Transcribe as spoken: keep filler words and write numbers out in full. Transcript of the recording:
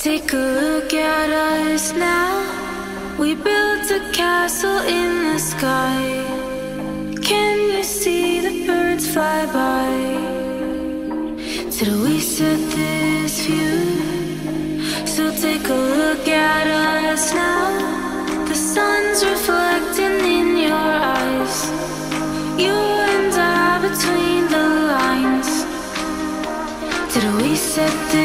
Take a look at us now. We built a castle in the sky. Can you see the birds fly by? Did we set this view? So take a look at us now. The sun's reflecting in your eyes. You and I between the lines. Did we set this